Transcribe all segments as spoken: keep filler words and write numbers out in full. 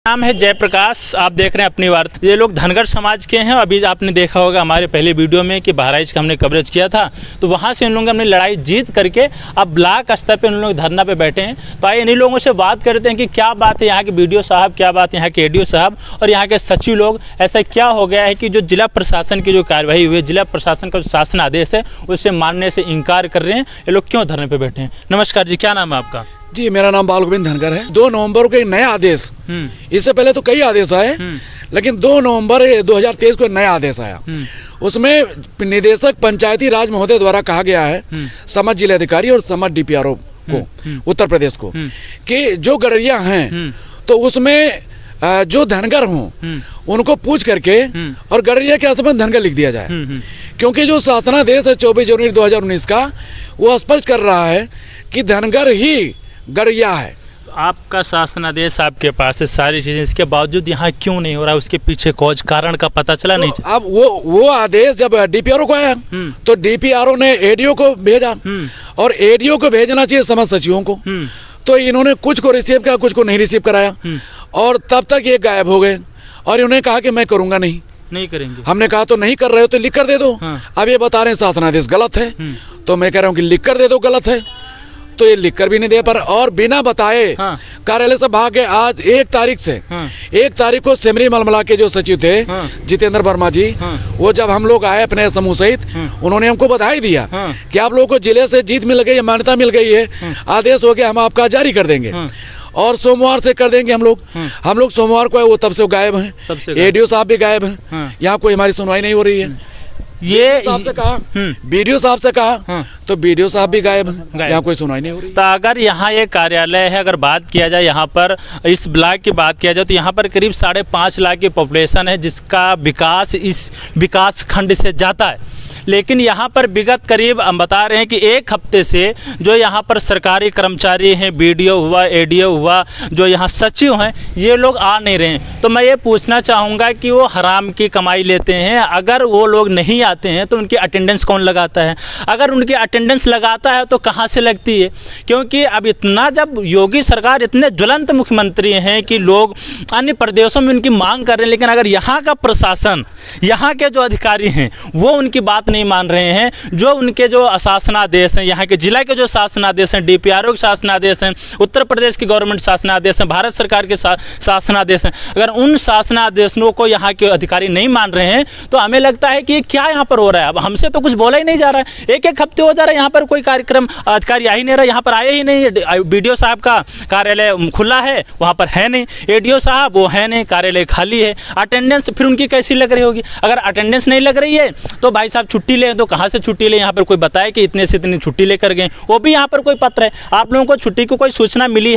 नाम है जयप्रकाश। आप देख रहे हैं अपनी वार्ता। ये लोग धनगर समाज के हैं। अभी आपने देखा होगा हमारे पहले वीडियो में कि बहराइच का हमने कवरेज किया था, तो वहाँ से इन लोगों ने अपनी लड़ाई जीत करके अब ब्लॉक स्तर पे उन लोग धरना पे बैठे हैं। तो आइए इन्हीं लोगों से बात करते हैं कि क्या बात है यहाँ के बीडीओ साहब, क्या बात है यहाँ के एडीओ साहब और यहाँ के सचिव लोग। ऐसा क्या हो गया है कि जो जिला प्रशासन की जो कार्रवाई हुई है, जिला प्रशासन का जो शासन आदेश है उसे मानने से इनकार कर रहे हैं, ये लोग क्यों धरने पे बैठे हैं? नमस्कार जी, क्या नाम है आपका? जी, मेरा नाम बाल गोविंद धनगर है। दो नवंबर को एक नया आदेश, इससे पहले तो कई आदेश आए, लेकिन दो नवंबर दो हज़ार तेईस को नया आदेश आया। उसमें निदेशक पंचायती राज महोदय द्वारा कहा गया है समस्त जिलाधिकारी और समस्त डीपीआरओ को, उत्तर प्रदेश को, कि जो गड़रिया हैं तो उसमें जो धनगर हों उनको पूछ करके और गड़रिया के आसपास धनगर लिख दिया जाए, क्योंकि जो शासनादेश है चौबीस जनवरी दो हजार उन्नीस का, वो स्पष्ट कर रहा है कि धनगर ही गड़रिया है। आपका शासनादेश आपके पास है, सारी चीजें, इसके बावजूद यहाँ क्यों नहीं हो रहा? उसके पीछे कौज कारण का पता चला नहीं? तो अब वो वो आदेश जब डीपीआरओ को आया तो डीपीआरओ ने एडीओ को भेजा और एडीओ को भेजना चाहिए समस्त सचिवों को, तो इन्होंने कुछ को रिसीव किया, कुछ को नहीं रिसीव कराया और तब तक ये गायब हो गए और इन्होंने कहा कि मैं करूंगा नहीं नहीं करेंगे। हमने कहा तो नहीं कर रहे हो तो लिख कर दे दो। हाँ। अब ये बता रहे हैं शासनादेश गलत है, तो मैं कह रहा हूँ कि लिख कर दे दो गलत है, तो ये लिख कर भी नहीं दे पर और बिना बताए हाँ। कार्यालय से भाग गए। आज एक तारीख से हाँ। एक तारीख को सिमरी मलमला के जो सचिव थे हाँ। जितेंद्र वर्मा जी हाँ। वो जब हम लोग आए अपने समूह सहित हाँ। उन्होंने हमको बधाई दिया हाँ। कि आप लोगों को जिले से जीत मिल गई है, मान्यता मिल गई है हाँ। आदेश हो गया, हम आपका जारी कर देंगे हाँ। और सोमवार से कर देंगे हम लोग हाँ। हम लोग सोमवार को है, वो तब से गायब हैं। एडीओ साहब भी गायब हैं हाँ। यहाँ कोई हमारी सुनवाई नहीं हो रही है। ये साहब से कहा, बीडीओ साहब से कहा हाँ। तो बीडीओ साहब भी गायब हैं, यहाँ कोई सुनवाई नहीं हो रही। तो अगर यहाँ ये कार्यालय है, अगर बात किया जाए यहाँ पर इस ब्लॉक की बात किया जाए तो यहाँ पर करीब साढ़े पाँच लाख की पॉपुलेशन है, जिसका विकास इस विकास खंड से जाता है। लेकिन यहाँ पर विगत करीब हम बता रहे हैं कि एक हफ्ते से जो यहाँ पर सरकारी कर्मचारी हैं, बीडीओ हुआ, एडीओ हुआ, जो यहाँ सचिव हैं, ये लोग आ नहीं रहे हैं। तो मैं ये पूछना चाहूँगा कि वो हराम की कमाई लेते हैं, अगर वो लोग नहीं आते हैं तो उनकी अटेंडेंस कौन लगाता है? अगर उनकी अटेंडेंस लगाता है तो कहाँ से लगती है? क्योंकि अब इतना, जब योगी सरकार इतने ज्वलंत मुख्यमंत्री हैं कि लोग अन्य प्रदेशों में उनकी मांग कर रहे हैं, लेकिन अगर यहाँ का प्रशासन, यहाँ के जो अधिकारी हैं वो उनकी बात नहीं मान रहे हैं, जो उनके जो शासनादेश हैं, यहाँ के जिला के जो शासनादेश हैं, डीपीआरओ के शासनादेश हैं, उत्तर प्रदेश की गवर्नमेंट शासनादेश हैं, भारत सरकार के शासनादेश हैं, अगर उन शासनादेशों को यहाँ के अधिकारी नहीं मान रहे हैं तो हमें लगता है कि क्या यहाँ पर हो रहा है। अब हमसे तो कुछ बोला ही नहीं जा रहा है, एक एक हफ्ते हो जा रहा है, यहाँ पर कोई कार्यक्रम अधिकारी आ ही नहीं रहा, यहाँ पर आए ही नहीं। बीडीओ साहब का कार्यालय खुला है, वहाँ पर है नहीं, एडीओ साहब वो है नहीं, कार्यालय खाली है। अटेंडेंस फिर उनकी कैसी लग रही होगी? अगर अटेंडेंस नहीं लग रही है तो भाई साहब छुट्टी ले, तो कहाँ से छुट्टी ले? यहाँ पर कोई बताए कि इतने से इतनी छुट्टी लेकर गए, वो भी यहाँ पर कोई पत्र है? आप लोगों को छुट्टी की कोई सूचना मिली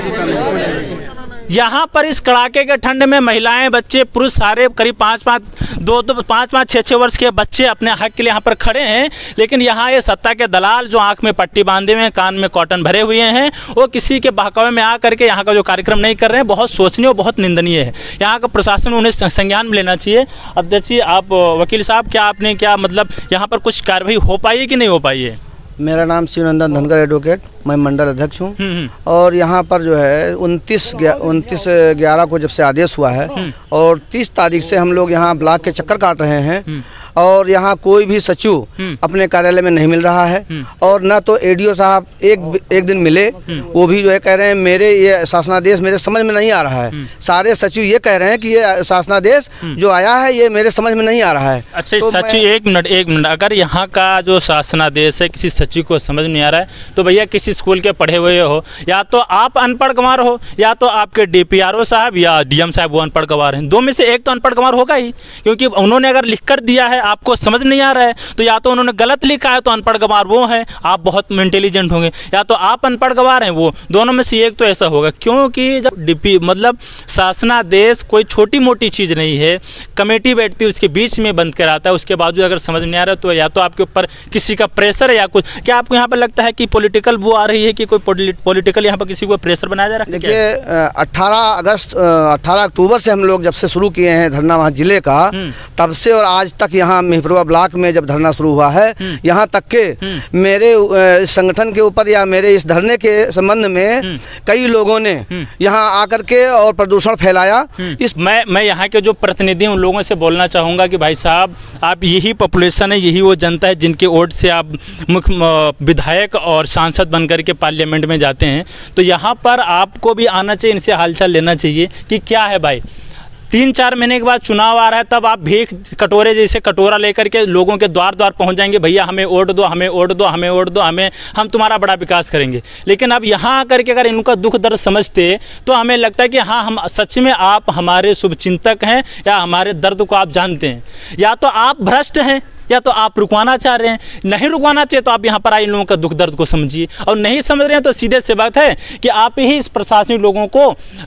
है? यहाँ पर इस कड़ाके के ठंड में महिलाएं, बच्चे, पुरुष सारे करीब पाँच पाँच दो दो पाँच पाँच छः छः वर्ष के बच्चे अपने हक के लिए यहाँ पर खड़े हैं, लेकिन यहाँ ये सत्ता के दलाल जो आंख में पट्टी बांधे हुए हैं, कान में कॉटन भरे हुए हैं, वो किसी के बहकावे में आ करके यहाँ का जो कार्यक्रम नहीं कर रहे हैं। बहुत सोचनीय और बहुत निंदनीय है। यहाँ का प्रशासन उन्हें संज्ञान में लेना चाहिए। अध्यक्ष जी, आप वकील साहब, क्या आपने क्या मतलब यहाँ पर कुछ कार्रवाई हो पाई है कि नहीं हो पाई है? मेरा नाम शिवनंदन धनगर एडवोकेट, मैं मंडल अध्यक्ष हूँ और यहाँ पर जो है उनतीस उनतीस ग्यारह को जब से आदेश हुआ है और तीस तारीख से हम लोग यहाँ ब्लॉक के चक्कर काट रहे हैं और यहाँ कोई भी सचिव अपने कार्यालय में नहीं मिल रहा है और न तो एडीओ साहब एक एक दिन मिले, वो भी जो है कह रहे हैं मेरे ये शासनादेश मेरे समझ में नहीं आ रहा है। सारे सचिव ये कह रहे हैं कि ये शासनादेश जो आया है ये मेरे समझ में नहीं आ रहा है। अच्छा तो सचिव, एक मिनट एक मिनट अगर यहाँ का जो शासनादेश है किसी सचिव को समझ नहीं आ रहा है तो भैया किसी स्कूल के पढ़े हुए हो, या तो आप अनपढ़ गंवार हो या तो आपके डीपीआरओ साहब या डीएम साहब वो अनपढ़ गंवार हैं। दो में से एक तो अनपढ़ गंवार होगा ही, क्योंकि उन्होंने अगर लिख कर दिया है आपको समझ नहीं आ रहा है तो या तो उन्होंने गलत लिखा है तो अनपढ़ गंवार वो हैं, आप बहुत इंटेलिजेंट होंगे, या तो आप अनपढ़ गंवार हैं, वो दोनों में से एक तो ऐसा होगा। क्योंकि जब डीपी मतलब शासनादेश कोई छोटी मोटी चीज़ नहीं है, कमेटी बैठती है उसके बीच में बंद कराता है, उसके बावजूद अगर समझ नहीं आ रहा तो या तो आपके ऊपर किसी का प्रेशर है या कुछ। क्या आपको यहाँ पर लगता है कि पॉलिटिकल वो आ रही है कि कोई पॉलिटिकल यहाँ पर किसी को प्रेशर बनाया जा रहा है? देखिए, अठारह अगस्त अठारह अक्टूबर से हम लोग जब से शुरू किए हैं धरना वहाँ जिले का, तब से और आज तक यहाँ यहाँ मेहपुरवा ब्लॉक में जब धरना शुरू हुआ है, यहाँ तक के मेरे संगठन के ऊपर या मेरे इस धरने के संबंध में कई लोगों ने यहाँ आकर के और प्रदूषण फैलाया। इस मैं मैं यहाँ के जो प्रतिनिधि उन लोगों से बोलना चाहूँगा कि भाई साहब, आप यही पॉपुलेशन है, यही वो जनता है जिनके वोट से आप मुख्य विधायक और सांसद बनकर के पार्लियामेंट में जाते हैं, तो यहाँ पर आपको भी आना चाहिए, इनसे हालचाल लेना चाहिए कि क्या है भाई। तीन चार महीने के बाद चुनाव आ रहा है, तब आप भीख कटोरे जैसे कटोरा लेकर के लोगों के द्वार द्वार पहुंच जाएंगे, भैया हमें वोट दो, हमें वोट दो, हमें वोट दो, हमें हम तुम्हारा बड़ा विकास करेंगे। लेकिन अब यहाँ आकर के अगर इनका दुख दर्द समझते तो हमें लगता है कि हाँ, हम सच में आप हमारे शुभचिंतक हैं या हमारे दर्द को आप जानते हैं, या तो आप भ्रष्ट हैं या तो आप रुकवाना चाह रहे हैं। नहीं रुकवाना चाहिए तो आप यहाँ पर आए इन लोगों का दुख दर्द को समझिए, और नहीं समझ रहे हैं तो सीधे से बात है कि आप ही इस प्रशासनिक लोगों को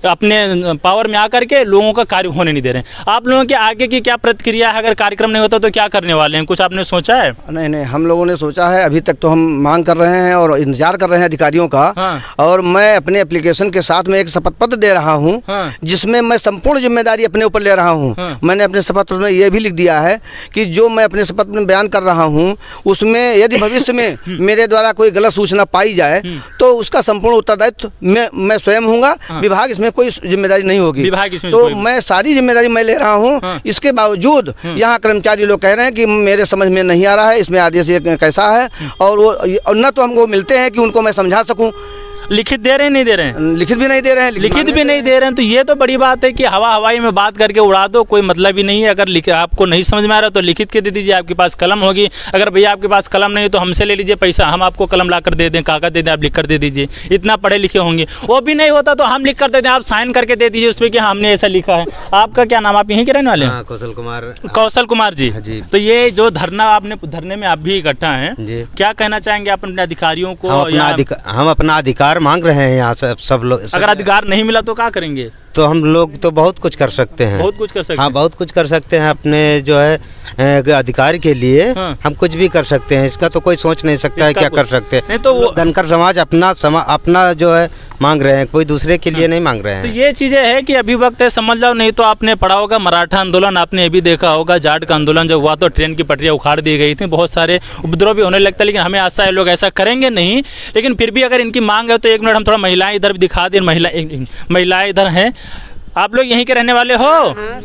अपने पावर में आकर के लोगों का कार्य होने नहीं दे रहे हैं। आप लोगों के आगे की क्या प्रतिक्रिया है? अगर कार्यक्रम नहीं होता तो क्या करने वाले हैं, कुछ आपने सोचा है? नहीं नहीं, हम लोगों ने सोचा है, अभी तक तो हम मांग कर रहे हैं और इंतजार कर रहे हैं अधिकारियों का। हाँ। और मैं अपने एप्लीकेशन के साथ में एक शपथ पत्र दे रहा हूँ। हाँ। जिसमें मैं संपूर्ण जिम्मेदारी अपने ऊपर ले रहा हूँ। हाँ। मैंने अपने शपथ पत्र में ये भी लिख दिया है कि जो मैं अपने शपथ में बयान कर रहा हूं उसमें यदि भविष्य में मेरे द्वारा कोई गलत सूचना पाई जाए तो उसका संपूर्ण उत्तरदायित्व मैं मैं स्वयं हूंगा। हाँ। विभाग इसमें कोई जिम्मेदारी नहीं होगी। विभाग इसमें तो मैं सारी जिम्मेदारी मैं ले रहा हूं। हाँ। इसके बावजूद यहाँ कर्मचारी लोग कह रहे हैं कि मेरे समझ में नहीं आ रहा है, इसमें आदेश कैसा है, और वो न तो हमको मिलते हैं कि उनको मैं समझा सकूं। लिखित दे रहे हैं, नहीं दे रहे हैं? लिखित भी नहीं दे रहे हैं। लिखित भी नहीं दे रहे हैं तो ये तो बड़ी बात है कि हवा हवाई में बात करके उड़ा दो, कोई मतलब ही नहीं है। अगर लिख आपको नहीं समझ में आ रहा तो लिखित के दे दीजिए, आपके पास कलम होगी। अगर भैया आपके पास कलम नहीं तो हमसे ले लीजिए पैसा, हम आपको कलम ला कर दे दें, कागज दे दें, आप लिख कर दे दीजिए। इतना पढ़े लिखे होंगे। वो भी नहीं होता तो हम लिख कर दे दें, आप साइन करके दे दीजिए उस पर कि हमने ऐसा लिखा है। आपका क्या नाम? आप यहीं के रहने वाले हैं? कौशल कुमार। कौशल कुमार जी। तो ये जो धरना आपने धरने में आप भी इकट्ठा हैं, क्या कहना चाहेंगे आप अपने अधिकारियों को? हम अपना अधिकार मांग रहे हैं यहाँ सब सब लोग। अगर अधिकार नहीं मिला तो क्या करेंगे? तो हम लोग तो बहुत कुछ कर सकते हैं। बहुत कुछ कर सकते हैं। हाँ, बहुत कुछ कर सकते हैं अपने जो है अधिकार के लिए। हाँ। हम कुछ भी कर सकते हैं, इसका तो कोई सोच नहीं सकता है क्या कर सकते हैं। नहीं तो वो धनकर समाज अपना समा, अपना जो है मांग रहे हैं, कोई दूसरे के लिए हाँ। नहीं मांग रहे हैं। तो ये चीजें है कि अभी वक्त है, समझ जाओ। नहीं तो आपने पढ़ा होगा मराठा आंदोलन, आपने ये भी देखा होगा, जाट का आंदोलन जब हुआ तो ट्रेन की पटरियाँ उखाड़ दी गई थी, बहुत सारे उपद्रव भी होने लगता है। लेकिन हमें आशा है लोग ऐसा करेंगे नहीं। लेकिन फिर भी अगर इनकी मांग है तो एक मिनट हम थोड़ा महिलाएं इधर भी दिखा दें। महिला महिलाएं इधर हैं। आप लोग यहीं के रहने वाले हो?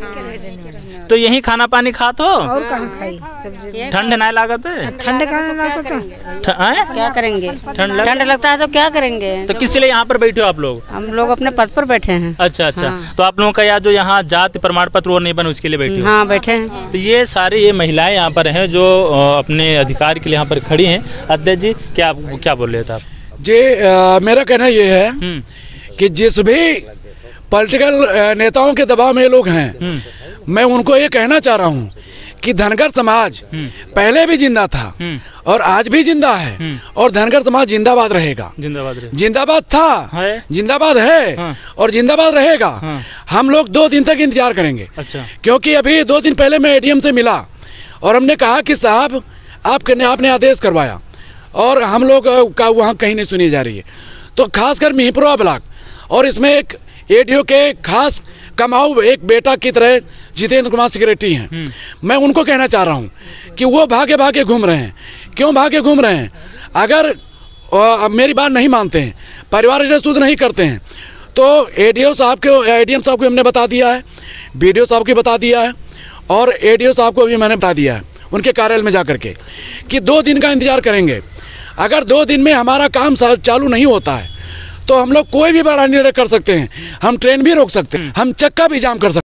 तो यहीं खाना पानी खाते हो? और कहाँ खाई? ठंड नहीं लागत है? ठंड कहाँ लागत है? क्या करेंगे? ठंड ठंड लगता है तो क्या करेंगे? तो किस लिए यहाँ पर बैठे हो आप लोग? हम लोग अपने पद पर बैठे हैं। अच्छा अच्छा। हाँ। तो आप लोगों का यहाँ जो यहाँ जाति प्रमाण पत्र वो नहीं बने उसके लिए बैठे हो? हाँ, बैठे हैं। तो ये सारे ये महिलाएं यहाँ पर हैं जो अपने अधिकार के लिए यहाँ पर खड़ी हैं। अध्यक्ष जी, क्या क्या बोल रहे थे आप? जी, मेरा कहना ये है कि जिस भी पॉलिटिकल नेताओं के दबाव में लोग हैं, मैं उनको ये कहना चाह रहा हूँ कि धनगर समाज पहले भी जिंदा था और आज भी जिंदा है, और धनगर समाज जिंदाबाद रहेगा। जिंदाबाद रहे। जिंदाबाद था है? जिंदाबाद है। हाँ। और जिंदाबाद रहेगा। हाँ। हम लोग दो दिन तक इंतजार करेंगे। अच्छा। क्योंकि अभी दो दिन पहले मैं एडीएम से मिला और हमने कहा कि साहब आपने आपने आदेश करवाया और हम लोग का वहाँ कहीं नहीं सुनी जा रही है। तो खासकर मेहपुरवा ब्लॉक, और इसमें एक एडीओ के खास कमाऊ एक बेटा की तरह जितेंद्र कुमार सेक्रेटरी हैं। मैं उनको कहना चाह रहा हूं कि वो भागे भागे घूम रहे हैं। क्यों भागे घूम रहे हैं? अगर आ, मेरी बात नहीं मानते हैं, परिवार शुद्ध नहीं करते हैं, तो एडीओ साहब को एडीएम साहब को हमने बता दिया है, बीडीओ साहब को बता दिया है, और एडीओ साहब को भी मैंने बता दिया है उनके कार्यालय में जा करके कि दो दिन का इंतजार करेंगे। अगर दो दिन में हमारा काम चालू नहीं होता है तो हम लोग कोई भी बड़ा निर्णय कर सकते हैं। हम ट्रेन भी रोक सकते हैं, हम चक्का भी जाम कर सकते हैं।